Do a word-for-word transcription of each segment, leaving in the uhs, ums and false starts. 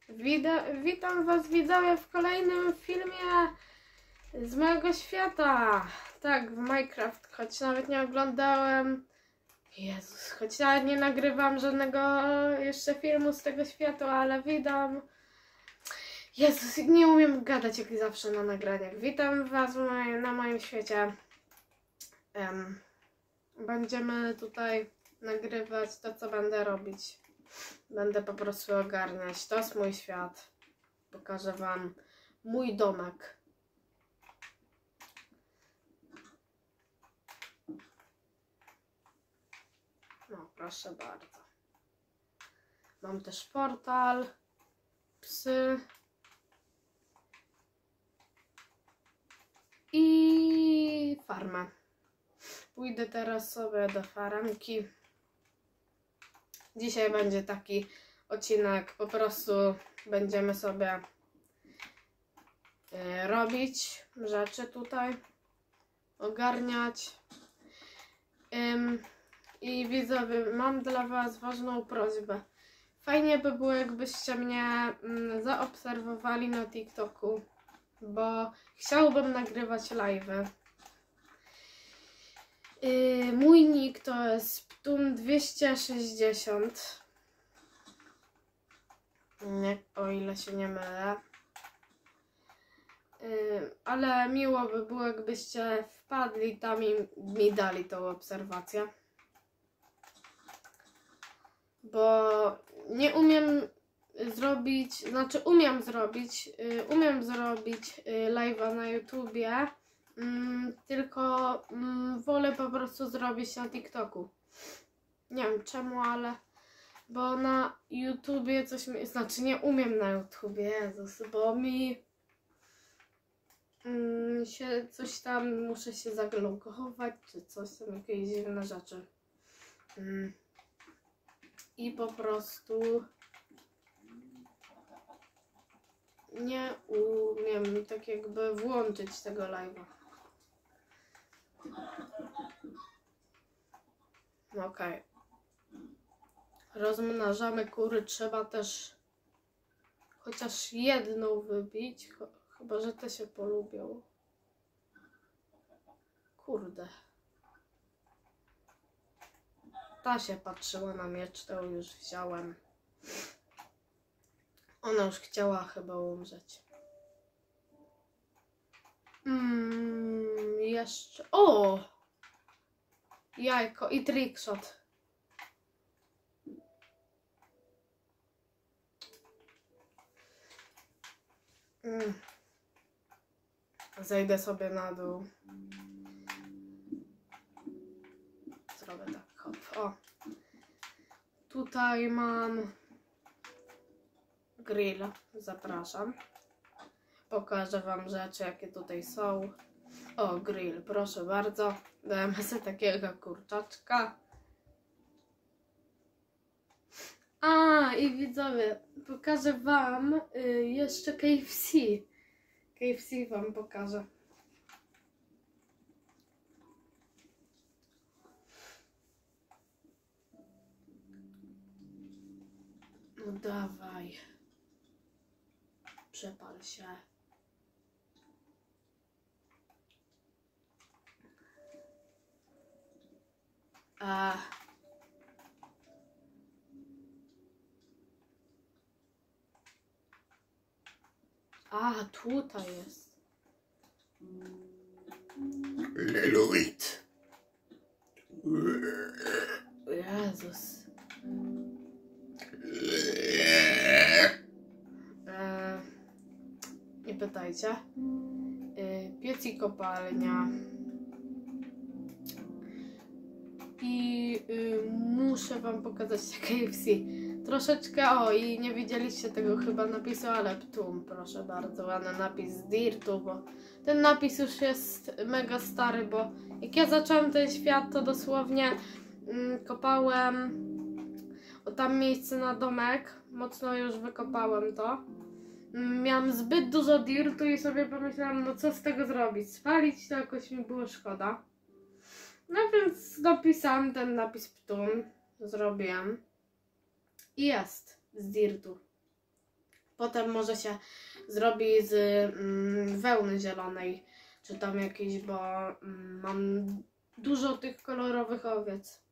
Wida witam was widzowie w kolejnym filmie z mojego świata. Tak, w Minecraft, choć nawet nie oglądałem. Jezus, choć nawet nie nagrywam żadnego jeszcze filmu z tego świata, ale witam. Jezus, nie umiem gadać jak zawsze na nagraniach. Witam was moim, na moim świecie. Um, będziemy tutaj nagrywać to, co będę robić. Będę po prostu ogarniać. To jest mój świat. Pokażę wam mój domek. No, proszę bardzo. Mam też portal, psy i farmę. Pójdę teraz sobie do farmki. Dzisiaj będzie taki odcinek, po prostu będziemy sobie y, robić rzeczy tutaj, ogarniać. Ym, I widzowie, mam dla was ważną prośbę. Fajnie by było, jakbyście mnie mm, zaobserwowali na TikToku, bo chciałbym nagrywać live'y. Yy, mój nick to jest Ptum dwieście sześćdziesiąt, nie, o ile się nie mylę. Yy, ale miło by było, jakbyście wpadli tam i mi dali tą obserwację. Bo nie umiem zrobić, znaczy umiem zrobić, yy, umiem zrobić yy, live'a na YouTubie. Mm, tylko mm, wolę po prostu zrobić na TikToku. Nie wiem czemu, ale bo na YouTubie coś mi, znaczy nie umiem na YouTubie, Jezus, bo mi mm, się coś tam, muszę się zalogować, czy coś tam, jakieś dziwne rzeczy. Mm. I po prostu nie umiem tak jakby włączyć tego live'a. Okej. Okay. Rozmnażamy kury. Trzeba też chociaż jedną wybić. Chyba że te się polubią. Kurde. Ta się patrzyła na miecz, to już wziąłem. Ona już chciała chyba umrzeć. Mm, jeszcze... O! Jajko i trickshot. Mm. Zejdę sobie na dół. Zrobię tak, hop. O. Tutaj mam grill. Zapraszam. Pokażę wam rzeczy, jakie tutaj są. O, grill, proszę bardzo. Dajemy sobie takiego kurczaczka. A, i widzowie, pokażę wam y, jeszcze K F C. K F C wam pokażę. No dawaj. Przepal się. A. A, tutaj jest. Leluit. Jezus. E, nie pytajcie. E, piec i kopalnia. I y, muszę wam pokazać K F C. Troszeczkę, o, i nie widzieliście tego chyba napisu, ale Ptum, proszę bardzo, ładny napis z Dirtu, bo ten napis już jest mega stary, bo jak ja zaczęłam ten świat, to dosłownie mm, kopałem, o tam miejsce na domek, mocno już wykopałem to. Mm, miałam zbyt dużo Dirtu i sobie pomyślałam, no co z tego zrobić, spalić to jakoś mi było szkoda. No więc dopisałam ten napis Ptum, zrobiłem i jest z Dirtu. Potem może się zrobi z mm, wełny zielonej, czy tam jakiejś, bo mm, mam dużo tych kolorowych owiec.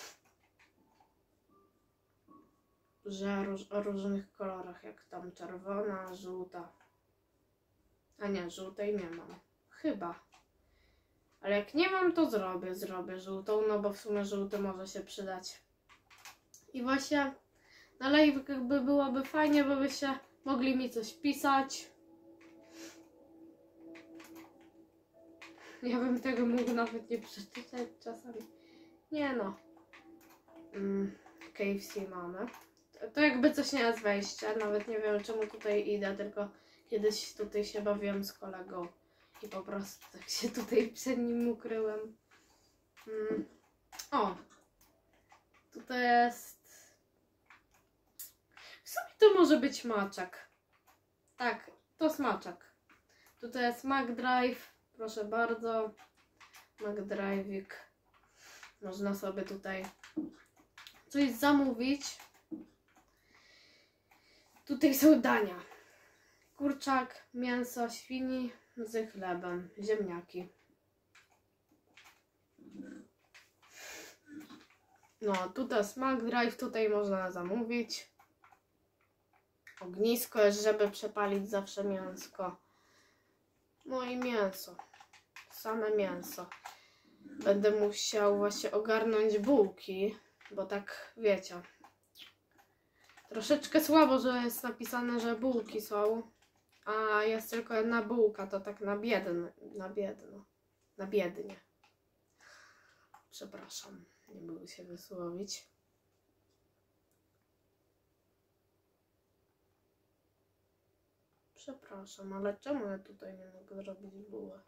Że róż, o różnych kolorach, jak tam czerwona, żółta. A nie, żółtej nie mam. Chyba. Ale jak nie mam, to zrobię, zrobię żółtą, no bo w sumie żółty może się przydać. I właśnie na live jakby byłoby fajnie, bo byście mogli mi coś pisać. Ja bym tego mógł nawet nie przeczytać czasami. Nie no. Mm, K F C mamy. To, to jakby coś nie jest wejście. Nawet nie wiem, czemu tutaj idę, tylko kiedyś tutaj się bawiłem z kolegą. I po prostu tak się tutaj przed nim ukryłem. Mm. O! Tutaj jest... W sumie to może być maczek. Tak, to smaczek. Tutaj jest McDrive. Proszę bardzo. McDrive'ik. Można sobie tutaj coś zamówić. Tutaj są dania. Kurczak, mięso świni z chlebem, ziemniaki. No, tutaj jest McDrive, tutaj można zamówić. Ognisko jest, żeby przepalić zawsze mięsko. No i mięso. Same mięso. Będę musiał właśnie ogarnąć bułki, bo tak wiecie. Troszeczkę słabo, że jest napisane, że bułki są, a jest tylko jedna bułka, to tak na biedno, na biedno, na biednie. Przepraszam, nie mogę się wysłowić. Przepraszam, ale czemu ja tutaj nie mogę zrobić bułę?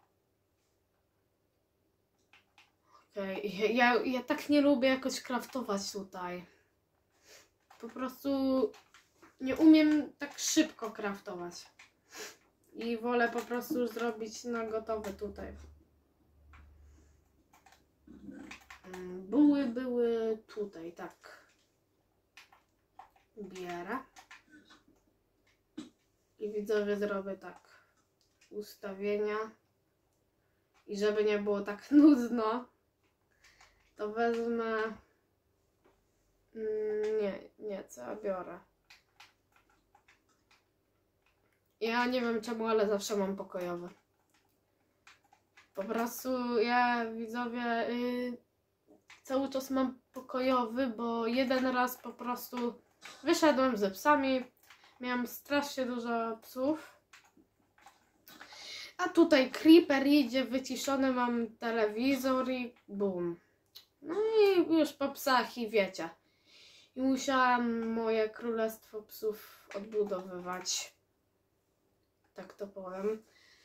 Okej, okay. ja, ja tak nie lubię jakoś kraftować tutaj. Po prostu nie umiem tak szybko kraftować. I wolę po prostu zrobić na gotowe tutaj. Buły były tutaj, tak. Bierę. I widzowie zrobię tak. Ustawienia. I żeby nie było tak nudno, to wezmę... Nie, nie, co ja biorę. Ja nie wiem czemu, ale zawsze mam pokojowy. Po prostu ja, widzowie, yy, cały czas mam pokojowy, bo jeden raz po prostu wyszedłem ze psami. Miałam strasznie dużo psów. A tutaj creeper idzie, wyciszony, mam telewizor i bum. No i już po psach i wiecie. I musiałam moje królestwo psów odbudowywać. Tak to powiem.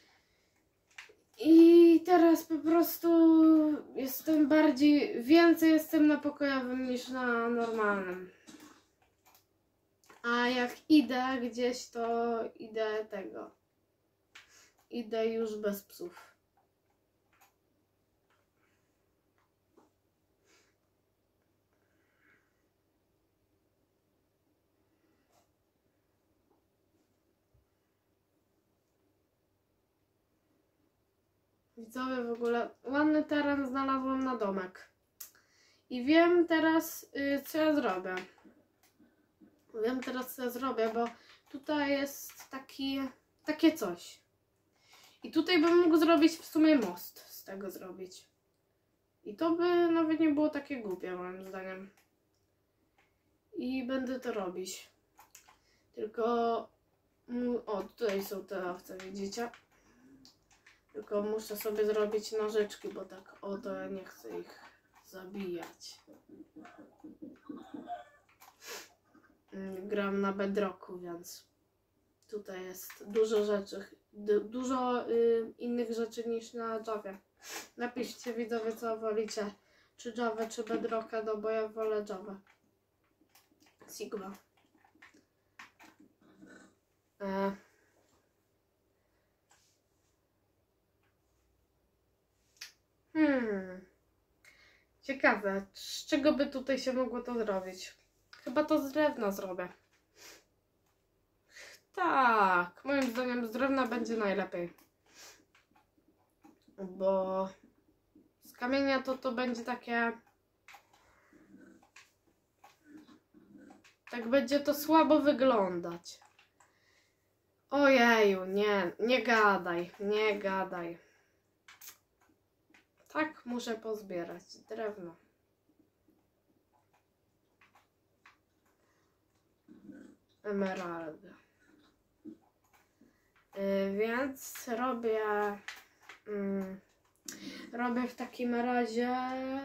I teraz po prostu jestem bardziej, więcej jestem na pokojowym niż na normalnym. A jak idę gdzieś, to idę tego. Idę już bez psów. Widzowie, w ogóle ładny teren znalazłam na domek. I wiem teraz, yy, co ja zrobię. Wiem teraz, co ja zrobię, bo tutaj jest taki, takie coś. I tutaj bym mógł zrobić w sumie most z tego zrobić. I to by nawet nie było takie głupie, moim zdaniem. I będę to robić. Tylko... O, tutaj są te owce, widzicie? Tylko muszę sobie zrobić nożyczki, bo tak oto ja nie chcę ich zabijać. Gram na Bedrocku, więc tutaj jest dużo rzeczy, dużo y, innych rzeczy niż na Javie. Napiszcie, widzowie, co wolicie, czy Javę, czy Bedrocka, no bo ja wolę Javę. Sigma. E. Hmm. Ciekawe, z czego by tutaj się mogło to zrobić? Chyba to z drewna zrobię. Tak, moim zdaniem z drewna będzie najlepiej. Bo z kamienia to to będzie takie... Tak będzie to słabo wyglądać. Ojeju, nie, nie gadaj, nie gadaj. Tak muszę pozbierać drewno. Emeraldy. Yy, więc robię... Yy, robię w takim razie...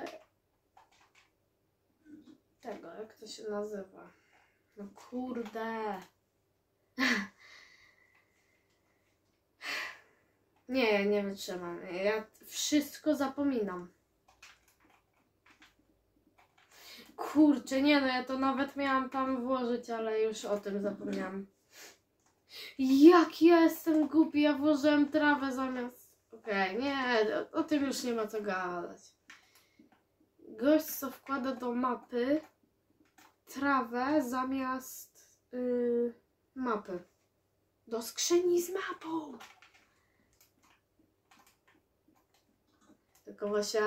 Tego, jak to się nazywa? No kurde. Nie, ja nie wytrzymam. Ja wszystko zapominam. Kurczę, nie no, ja to nawet miałam tam włożyć, ale już o tym zapomniałam. Jak ja jestem głupi, ja włożyłem trawę zamiast... Okej, okay, nie, o, o tym już nie ma co gadać. Gość, co wkłada do mapy trawę zamiast yy, mapy. Do skrzyni z mapą. Tylko właśnie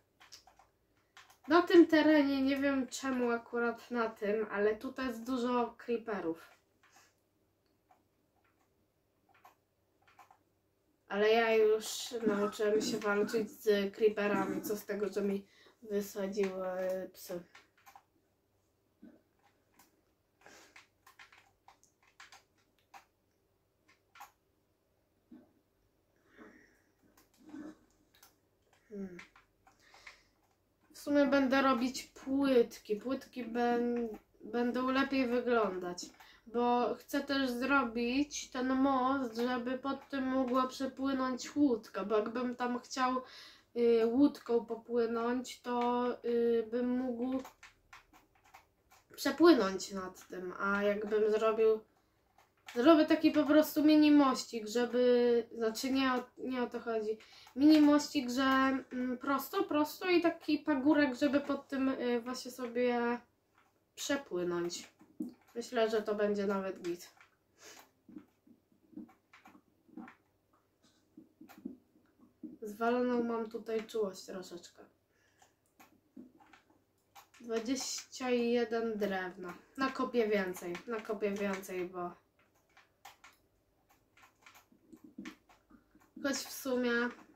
na tym terenie, nie wiem czemu akurat na tym, ale tutaj jest dużo creeperów. Ale ja już nauczyłem się walczyć z creeperami, co z tego, że mi wysadziły psy. Hmm. W sumie będę robić płytki. Płytki ben, będą lepiej wyglądać. Bo chcę też zrobić ten most, żeby pod tym mogła przepłynąć łódka. Bo jakbym tam chciał y, łódką popłynąć, to y, bym mógł przepłynąć nad tym. A jakbym zrobił... Zrobię taki po prostu mini mościk, żeby... Znaczy nie o, nie o to chodzi. Mini mościk, że mm, prosto, prosto i taki pagórek, żeby pod tym y, właśnie sobie przepłynąć. Myślę, że to będzie nawet git. Zwaloną mam tutaj czułość troszeczkę. dwadzieścia jeden drewna. Nakopię więcej, nakopię więcej, bo... Choć w sumie...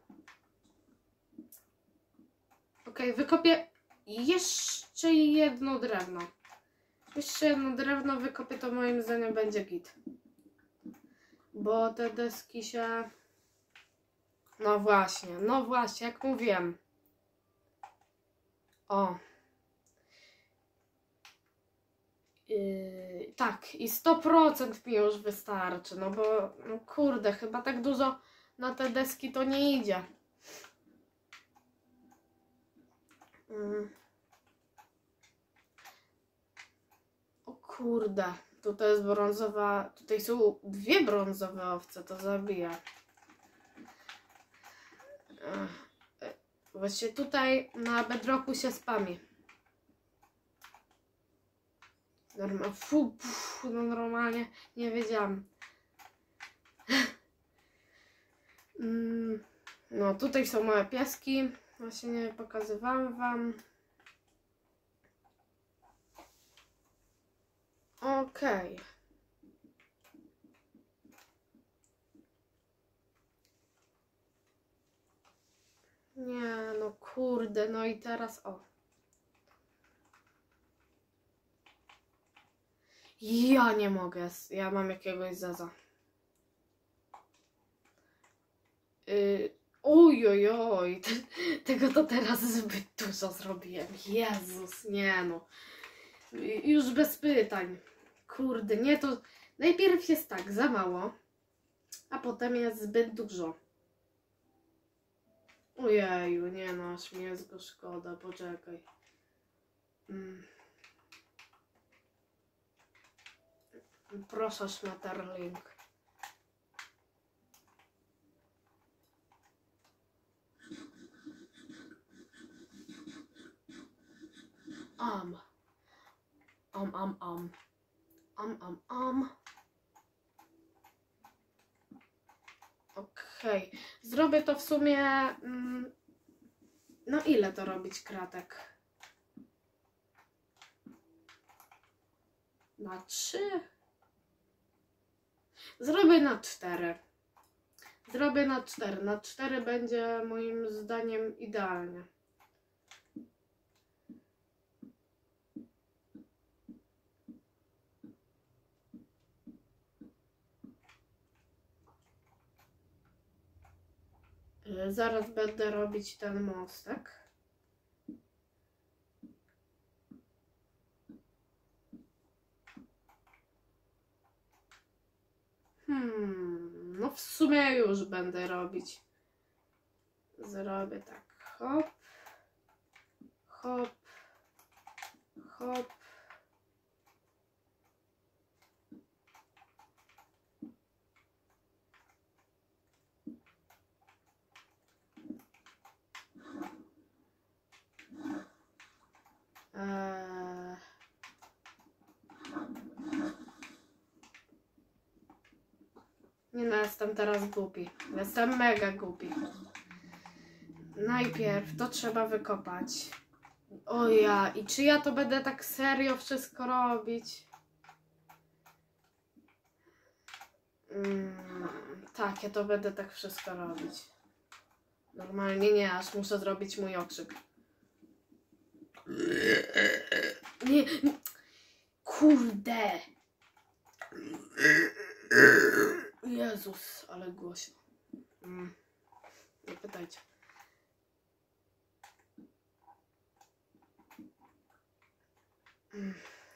Okej, okay, wykopię jeszcze jedno drewno. Jeszcze jedno drewno wykopię, to moim zdaniem będzie git. Bo te deski się... No właśnie, no właśnie, jak mówiłem. O. Yy, tak, i sto procent mi już wystarczy, no bo no kurde, chyba tak dużo na te deski to nie idzie. Yy. O kurde, tutaj jest brązowa, tutaj są dwie brązowe owce, to zabija. Yy. Właśnie tutaj na bedrocku się spami. Normal, fu, fu, no normalnie nie wiedziałam. No tutaj są moje pieski. Właśnie nie pokazywałam wam. Okej. Okay. Nie, no kurde, no i teraz o. Ja nie mogę, ja mam jakiegoś zaza. Yy, ojojoj, te, tego to teraz zbyt dużo zrobiłem. Jezus, nie no. Yy, już bez pytań. Kurde, nie to... Najpierw jest tak, za mało, a potem jest zbyt dużo. Ojeju, nie no, aż mi jest go szkoda, poczekaj. Mm. Proszę, Schmetterling. Am. Am, am, am. Am, am, am. Okej, okay. Zrobię to w sumie... Mm, no ile to robić kratek? Na trzy? Zrobię na cztery. Zrobię na cztery. Na cztery będzie moim zdaniem idealnie. Zaraz będę robić ten mostek. Hmm, no w sumie już będę robić. Zrobię tak, hop, hop, hop. Eee... Nie no, jestem teraz głupi. Jestem mega głupi. Najpierw to trzeba wykopać. O ja, i czy ja to będę tak serio wszystko robić? Mm, tak, ja to będę tak wszystko robić. Normalnie nie, aż muszę zrobić mój okrzyk. Nie, nie. Kurde. Jezus, ale głośno. Mm. Nie pytajcie. Mm.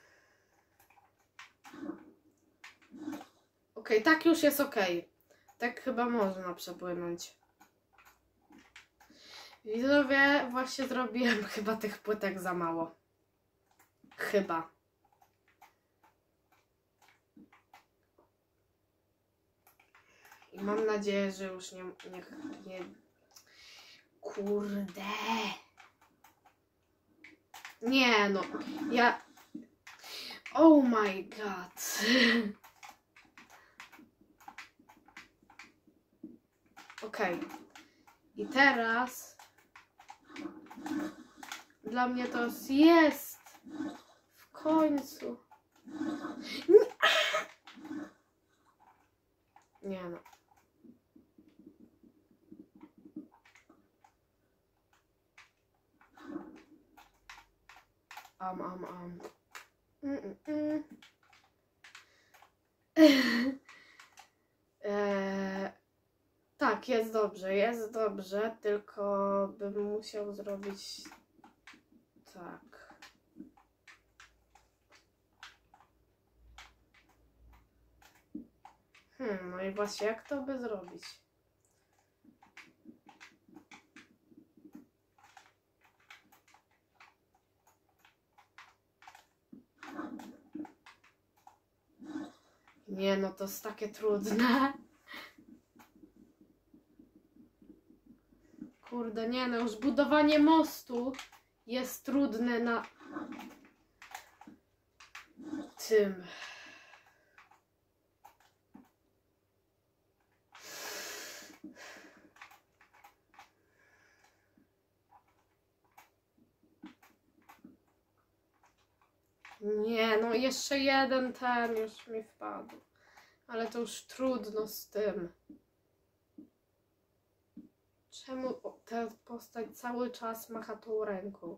Okej, okay, tak już jest okej. Okay. Tak chyba można przepłynąć. Widzowie, właśnie zrobiłem chyba tych płytek za mało. Chyba. I mam nadzieję, że już nie... nie, nie... Kurde. Nie no. Ja... Oh my god. Okej. Okay. I teraz... Dla mnie to jest... W końcu. Nie, nie no. Am, am, am. Mm, mm, mm. eee, tak, jest dobrze, jest dobrze, tylko bym musiał zrobić tak. Hmm, no i właśnie jak to by zrobić? Nie, no to jest takie trudne. Kurde, nie no, już budowanie mostu jest trudne na tym. Nie, no jeszcze jeden ten już mi wpadł. Ale to już trudno z tym. Czemu ta postać cały czas macha tą ręką?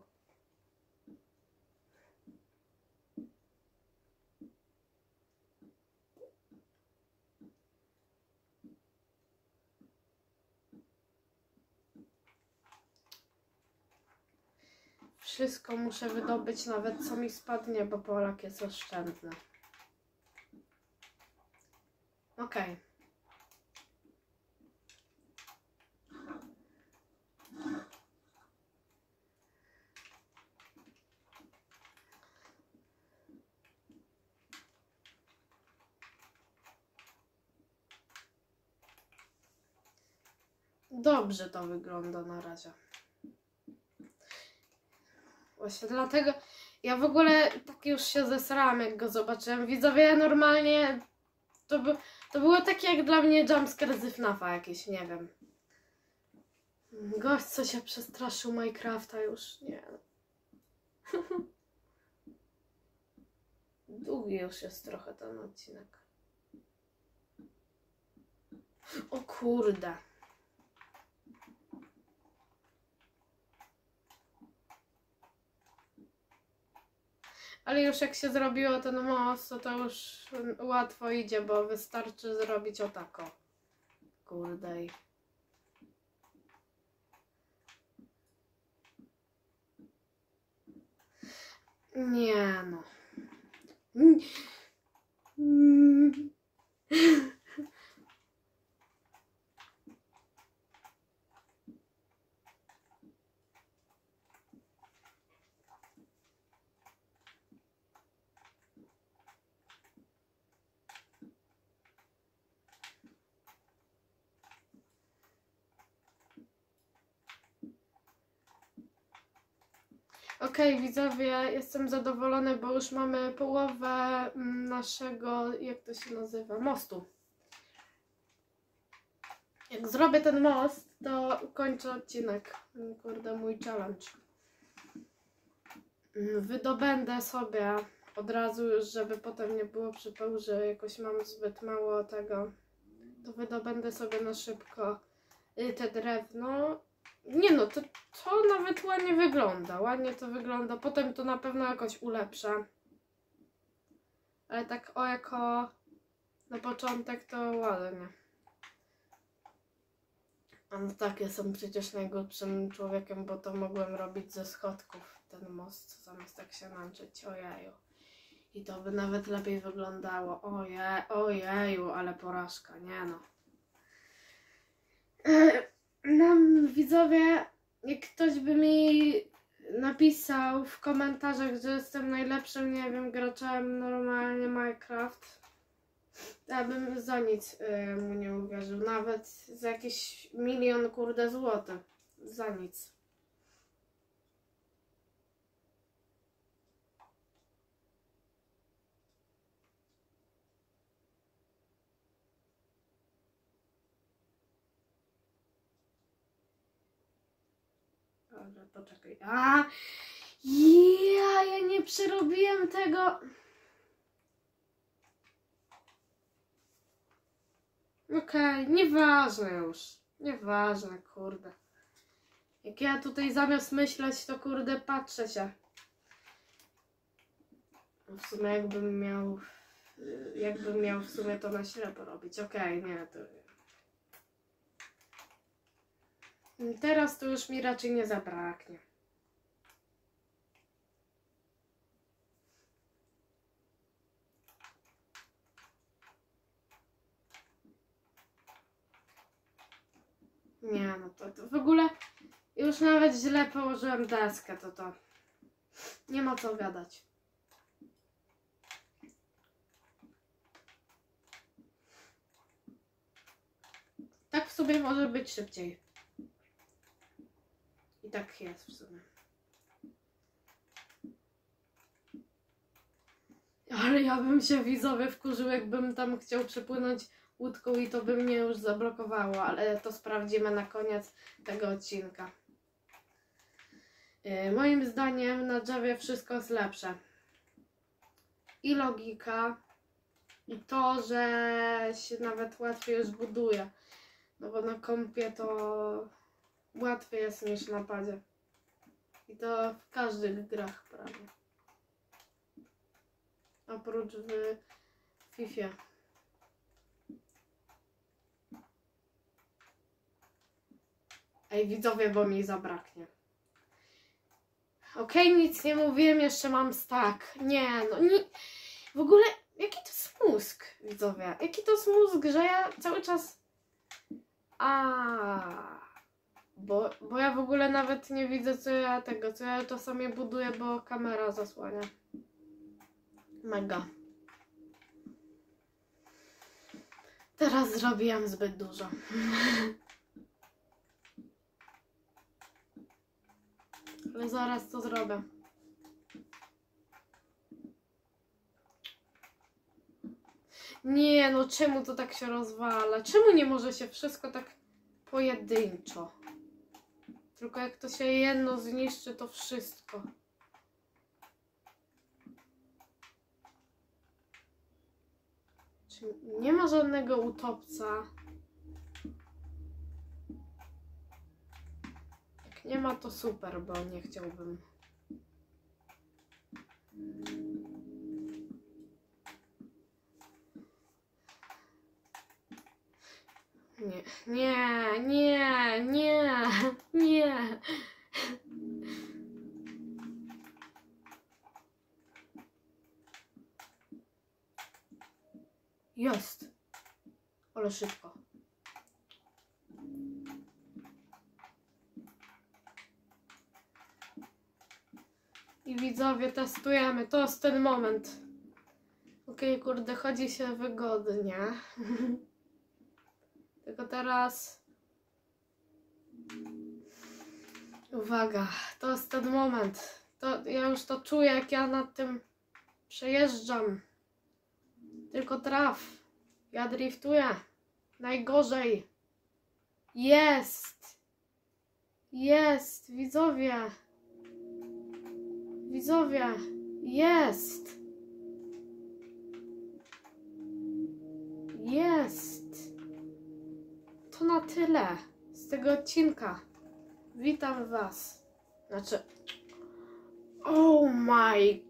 Wszystko muszę wydobyć, nawet co mi spadnie, bo Polak jest oszczędny. Okej. Okay. Dobrze to wygląda na razie. Właśnie dlatego ja w ogóle tak już się zesrałam, jak go zobaczyłem. Widzowie, normalnie To, by, to było takie jak dla mnie jumpscare z FNAFa jakieś, nie wiem. Gość, co się przestraszył Minecrafta już, nie. Długi już jest trochę ten odcinek. O kurde. Ale już jak się zrobiło ten most, to, to już łatwo idzie, bo wystarczy zrobić o tako. Kurde. Nie no. Okej, okay, widzowie, jestem zadowolony, bo już mamy połowę naszego, jak to się nazywa, mostu. Jak zrobię ten most, to ukończę odcinek. Kurde, mój challenge. Wydobędę sobie od razu już, żeby potem nie było przypału, że jakoś mam zbyt mało tego. To wydobędę sobie na szybko te drewno. Nie no, to, to nawet ładnie wygląda, ładnie to wygląda, potem to na pewno jakoś ulepszę. Ale tak o jako na początek to ładnie. A no tak, jestem przecież najgłupszym człowiekiem, bo to mogłem robić ze schodków, ten most, zamiast tak się męczyć, ojeju. I to by nawet lepiej wyglądało, ojej, ojeju, ale porażka, nie no. Nam widzowie, jak ktoś by mi napisał w komentarzach, że jestem najlepszym, nie wiem, graczem normalnie Minecraft, ja bym za nic y, mu nie uwierzył, nawet za jakiś milion kurde złotych, za nic. Dobra, poczekaj. A, ja, ja nie przerobiłem tego. Okej, okay, nieważne już. Nieważne, kurde. Jak ja tutaj zamiast myśleć, to kurde patrzę się. W sumie jakbym miał, jakbym miał w sumie to na ślepo robić. Okej, okay, nie, to... Teraz to już mi raczej nie zabraknie. Nie no, to, to w ogóle już nawet źle położyłem deskę, to to nie ma co gadać. Tak w sumie może być szybciej. I tak jest w sumie. Ale ja bym się widzowie wkurzył, jakbym tam chciał przepłynąć łódką i to by mnie już zablokowało, ale to sprawdzimy na koniec tego odcinka. Yy, moim zdaniem na Javie wszystko jest lepsze. I logika, i to, że się nawet łatwiej już buduje. No bo na kompie to łatwiej jest niż na padzie. I to w każdych grach prawie. Oprócz w Fifie. Ej, widzowie, bo mi zabraknie. Okej, okay, nic nie mówiłem, jeszcze mam stack. Nie, no nie. W ogóle, jaki to jest mózg, widzowie? Jaki to jest mózg, że ja cały czas... A, bo, bo ja w ogóle nawet nie widzę, co ja tego, co ja czasami buduję, bo kamera zasłania. Mega. Teraz zrobiłam zbyt dużo. Ale zaraz to zrobię. Nie, no czemu to tak się rozwala? Czemu nie może się wszystko tak pojedynczo? Tylko jak to się jedno zniszczy, to wszystko. Czy nie ma żadnego utopca? Jak nie ma, to super, bo nie chciałbym. Nie, nie, nie, nie, nie. Jest. Ale szybko. I widzowie, testujemy. To jest ten moment. Okej, okay, kurde, chodzi się wygodnie. Tylko teraz... Uwaga, to jest ten moment. To, ja już to czuję, jak ja nad tym przejeżdżam. Tylko traf. Ja driftuję. Najgorzej. Jest. Jest. Widzowie. Widzowie. Jest. Jest. To na tyle z tego odcinka. Witam was. Znaczy... Oh my